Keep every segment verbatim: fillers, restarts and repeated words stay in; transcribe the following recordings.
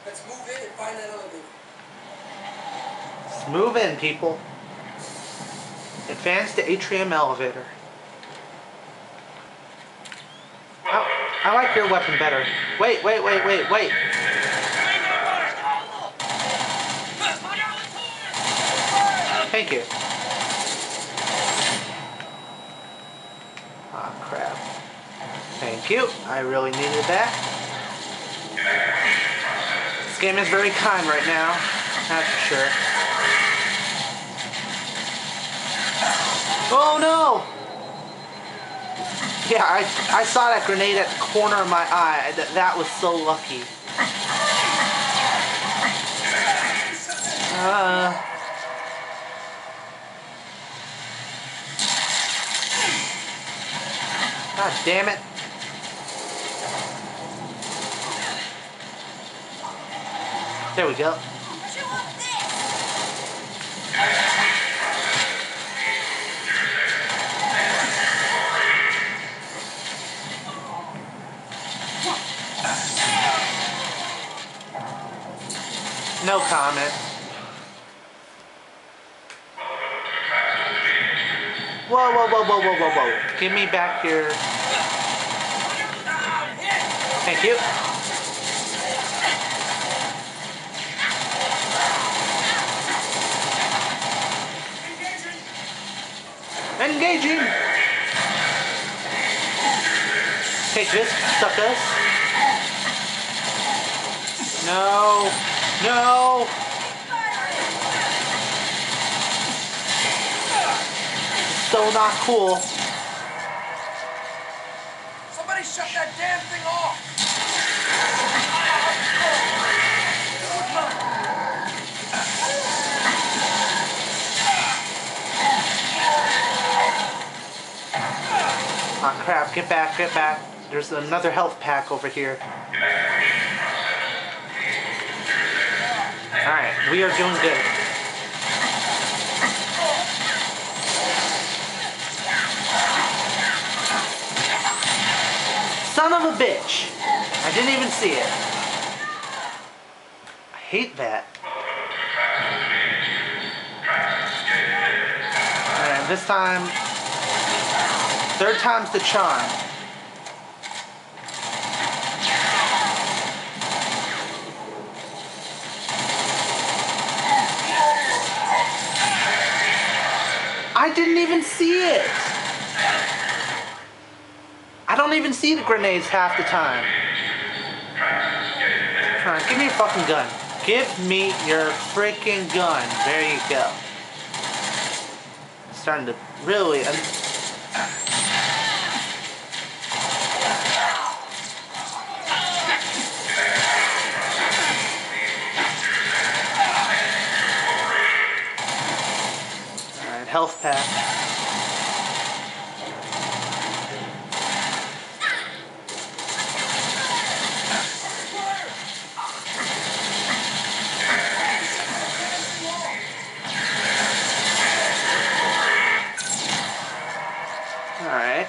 Let's move in and find that elevator. Let's move in, people. Advance to atrium elevator. I, I like your weapon better. Wait, wait, wait, wait, wait. Thank you. Ah, oh, crap. Thank you. I really needed that. This game is very kind right now. That's for sure. Oh no! Yeah, I, I saw that grenade at the corner of my eye. That, that was so lucky. Uh... God damn it. There we go. No comment. Whoa, whoa, whoa, whoa, whoa, whoa, whoa. Give me back your... Thank you. Engaging! Take this, suckers. No. No! So not cool. Somebody shut that damn thing off! Oh crap, get back, get back. There's another health pack over here. Alright, we are doing good. Son of a bitch! I didn't even see it. I hate that. Alright, this time... Third time's the charm. I didn't even see it! I don't even see the grenades half the time. Alright, give me your fucking gun. Give me your freaking gun. There you go. It's starting to really... Uh, Alright, health pack. Alright.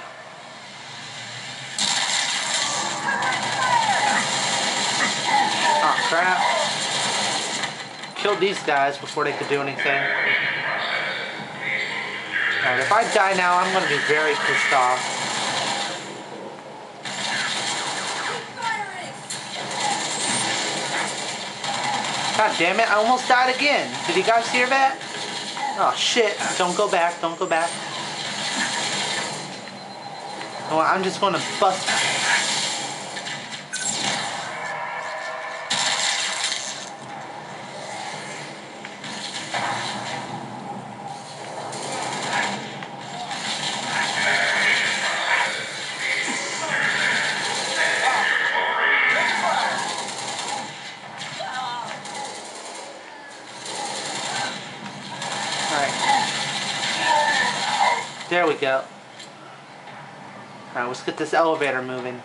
Oh crap. Killed these guys before they could do anything. Alright, if I die now, I'm gonna be very pissed off. God damn it, I almost died again. Did you guys hear that? Oh shit, don't go back, don't go back. Well, I'm just gonna bust. Alright. There we go. Alright, let's get this elevator moving.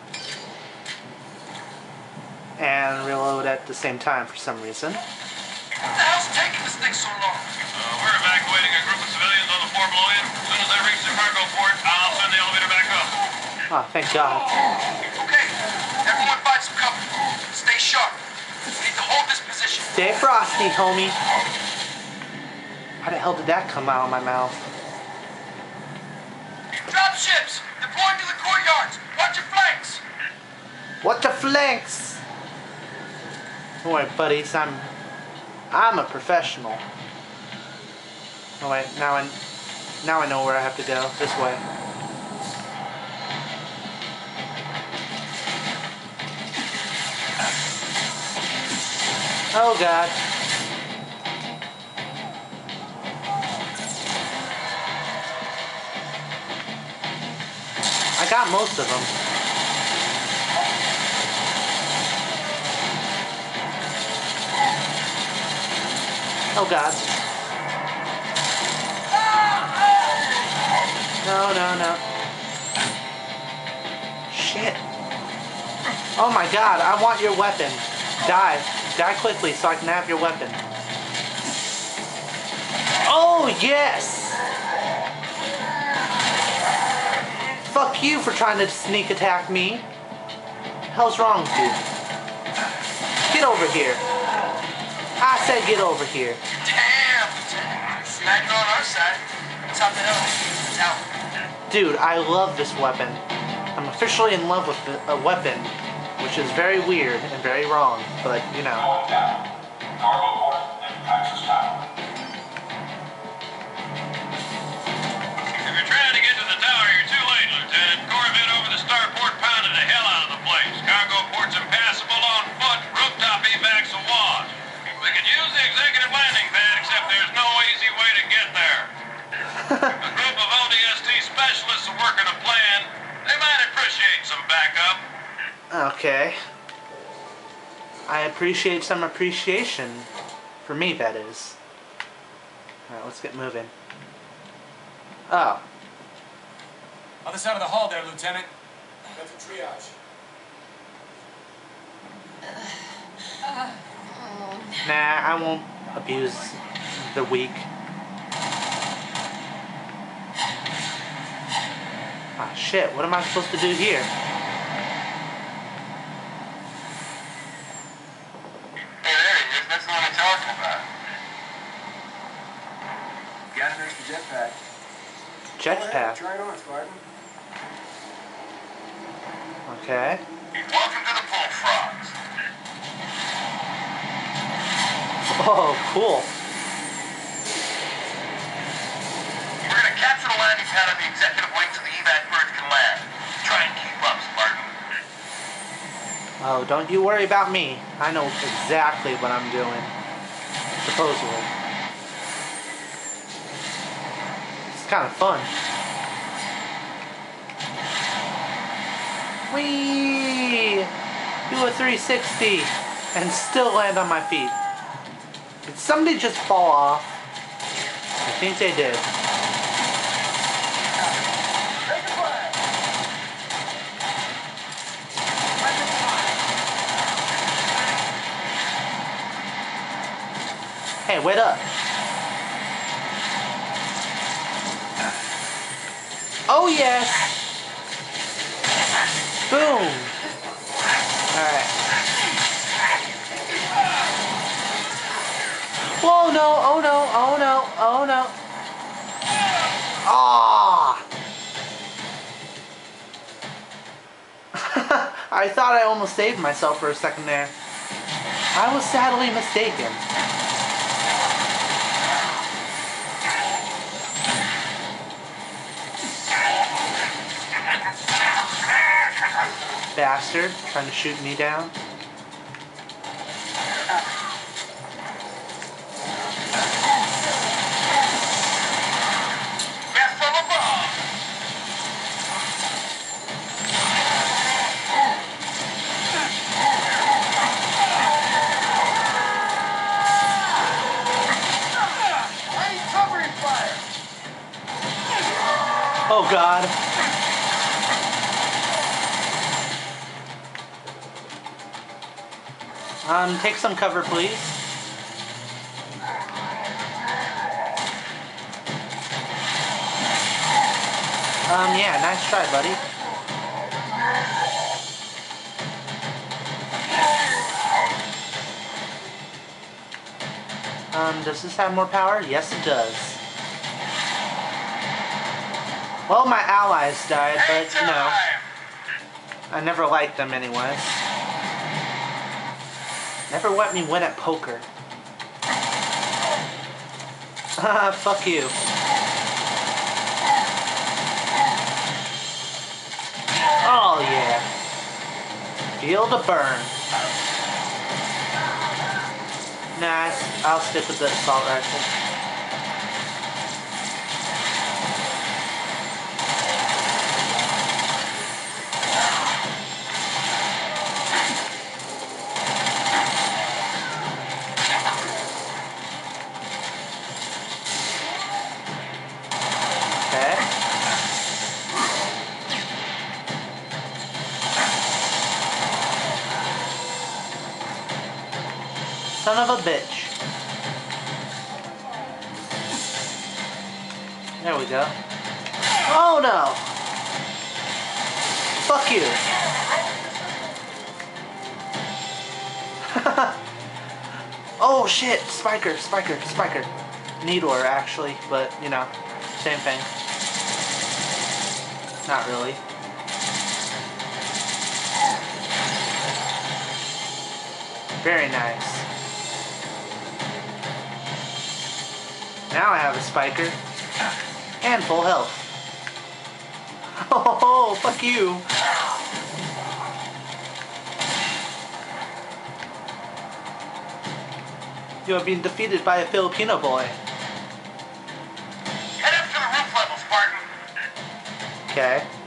And reload at the same time for some reason. What the hell's taking this thing so long? Uh, we're evacuating a group of civilians on the floor below you. As soon as I reach the cargo port, I'll send the elevator back up. Oh, thank God. Okay, everyone find some cover. Stay sharp. Stay frosty, homie. How the hell did that come out of my mouth? Drop ships! Deploying to the courtyards! Watch your flanks! What the flanks? Don't worry, buddies. I'm, I'm a professional. Oh wait, now I, now I know where I have to go. This way. Oh God. I got most of them. Oh God. No, no, no. Shit. Oh my God, I want your weapon. Die. Die quickly so I can have your weapon. Oh, yes! Fuck you for trying to sneak attack me. Hell's wrong with you? Get over here. I said get over here. Damn! Smacking on our side. Top the hell. Out. Dude, I love this weapon. I'm officially in love with a weapon, which is very weird and very wrong, but you know. If you're trying to get to the tower, you're too late, Lieutenant. Corvette over the starport pounded the hell out of the place. Cargo port's impassable on foot. Rooftop evacs a wash. We could use the executive landing pad, except there's no easy way to get there. A group of O D S T specialists are working a plan. They might appreciate some backup. Okay. I appreciate some appreciation. For me, that is. Alright, let's get moving. Oh. Other side of the hall there, Lieutenant. That's a triage. Nah, I won't abuse the weak. Ah, shit, what am I supposed to do here? Hey, there he is. That's the one I'm talking about. Got an extra jetpack. Jetpack. Try it on, Spartan. Okay. Welcome to the Bullfrogs. Oh, cool. We're going to capture the landing pad on the executive wing so the evac birds can land. Try and keep up, Spartan. Oh, don't you worry about me. I know exactly what I'm doing. Supposedly. It's kind of fun. Whee! Do a three sixty and still land on my feet. Did somebody just fall off? I think they did. Hey, wait up. Oh yes! Boom! Alright. Whoa, no, oh no, oh no, oh no. Ah! I thought I almost saved myself for a second there. I was sadly mistaken. Bastard, trying to shoot me down. Yes, from above. I ain't covering fire! Oh God. Um, take some cover, please. Um, yeah, nice try, buddy. Um, does this have more power? Yes, it does. Well, my allies died, but, you know, I never liked them anyways. Never let me win at poker. Haha, fuck you. Oh, yeah. Feel the burn. Nah, I'll stick with the assault rifle. Okay. Son of a bitch. There we go. Oh no! Fuck you! Oh shit! Spiker, Spiker, Spiker. Needler, actually, but you know, same thing. Not really. Very nice. Now I have a Spiker. And full health. Oh, fuck you. You have been defeated by a Filipino boy. Head up to the roof level, Spartan. Okay.